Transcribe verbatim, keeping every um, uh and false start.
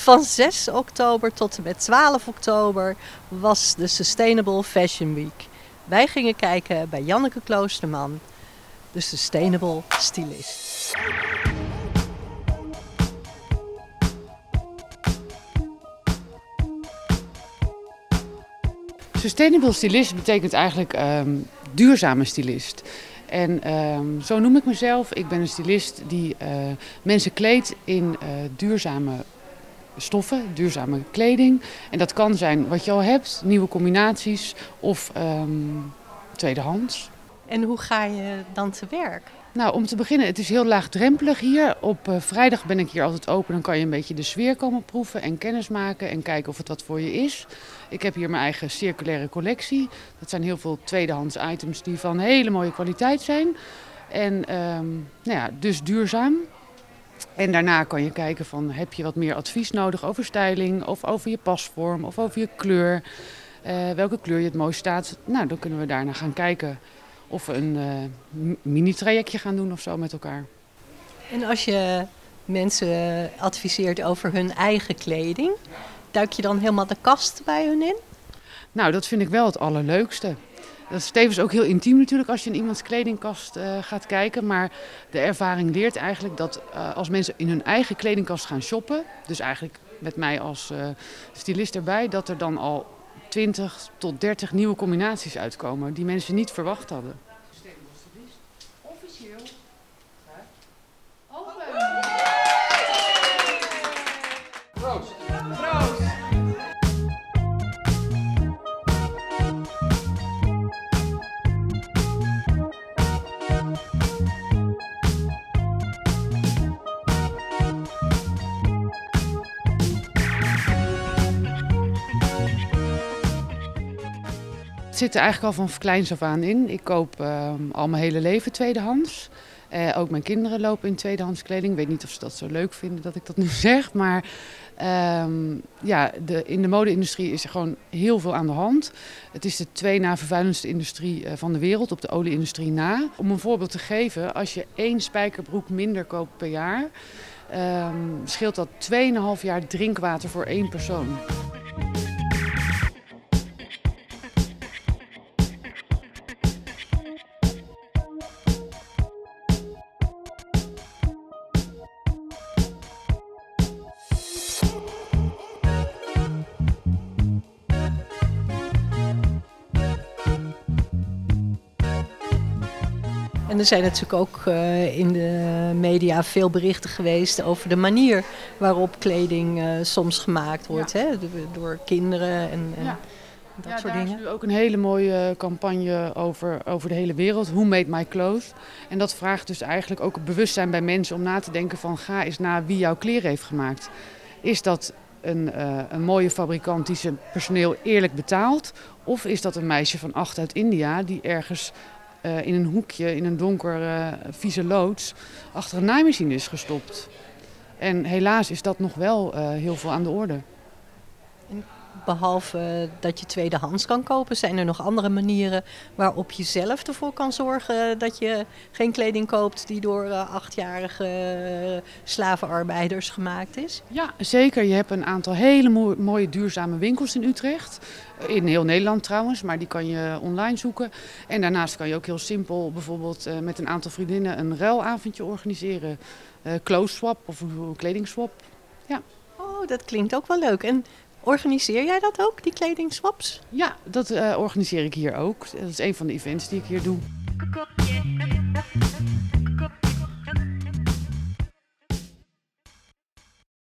Van zes oktober tot en met twaalf oktober was de Sustainable Fashion Week. Wij gingen kijken bij Janneke Kloosterman, de Sustainable Stylist. Sustainable stylist betekent eigenlijk um, duurzame stylist. En um, zo noem ik mezelf. Ik ben een stylist die uh, mensen kleedt in uh, duurzame stoffen, duurzame kleding. En dat kan zijn wat je al hebt, nieuwe combinaties of um, tweedehands. En hoe ga je dan te werk? Nou, om te beginnen, het is heel laagdrempelig hier. Op uh, vrijdag ben ik hier altijd open. Dan kan je een beetje de sfeer komen proeven en kennis maken en kijken of het wat voor je is. Ik heb hier mijn eigen circulaire collectie. Dat zijn heel veel tweedehands items die van hele mooie kwaliteit zijn. En um, nou ja, dus duurzaam. En daarna kan je kijken van, heb je wat meer advies nodig over styling of over je pasvorm of over je kleur. Uh, welke kleur je het mooist staat. Nou, dan kunnen we daarna gaan kijken. Of we een uh, mini-trajectje gaan doen of zo met elkaar. En als je mensen adviseert over hun eigen kleding, duik je dan helemaal de kast bij hun in? Nou, dat vind ik wel het allerleukste. Dat is tevens ook heel intiem natuurlijk als je in iemands kledingkast uh, gaat kijken. Maar de ervaring leert eigenlijk dat uh, als mensen in hun eigen kledingkast gaan shoppen, dus eigenlijk met mij als uh, stylist erbij, dat er dan al twintig tot dertig nieuwe combinaties uitkomen die mensen niet verwacht hadden. Officieel. Open. Proost. Proost. Het zit er eigenlijk al van kleins af aan in. Ik koop uh, al mijn hele leven tweedehands. Uh, ook mijn kinderen lopen in tweedehands kleding. Ik weet niet of ze dat zo leuk vinden dat ik dat nu zeg. Maar um, ja, de, in de mode-industrie is er gewoon heel veel aan de hand. Het is de twee na vervuilendste industrie uh, van de wereld, op de olie-industrie na. Om een voorbeeld te geven, als je één spijkerbroek minder koopt per jaar, um, scheelt dat twee komma vijf jaar drinkwater voor één persoon. En er zijn natuurlijk ook uh, in de media veel berichten geweest over de manier waarop kleding uh, soms gemaakt wordt, ja. hè? Door kinderen en, en ja. dat ja, soort daar dingen. is nu ook een hele mooie campagne over, over de hele wereld. Who made my clothes? En dat vraagt dus eigenlijk ook het bewustzijn bij mensen om na te denken van, ga eens na wie jouw kleren heeft gemaakt. Is dat een, uh, een mooie fabrikant die zijn personeel eerlijk betaalt? Of is dat een meisje van acht uit India die ergens Uh, in een hoekje, in een donker uh, vieze loods, achter een naaimachine is gestopt. En helaas is dat nog wel uh, heel veel aan de orde. En behalve dat je tweedehands kan kopen, zijn er nog andere manieren waarop je zelf ervoor kan zorgen dat je geen kleding koopt die door uh, achtjarige uh, slavenarbeiders gemaakt is? Ja, zeker. Je hebt een aantal hele mo- mooie duurzame winkels in Utrecht. In heel Nederland trouwens, maar die kan je online zoeken. En daarnaast kan je ook heel simpel bijvoorbeeld uh, met een aantal vriendinnen een ruilavondje organiseren. Uh, clothes swap of een kledingswap. Ja. Oh, dat klinkt ook wel leuk. En organiseer jij dat ook, die kledingswaps? Ja, dat uh, organiseer ik hier ook. Dat is een van de events die ik hier doe.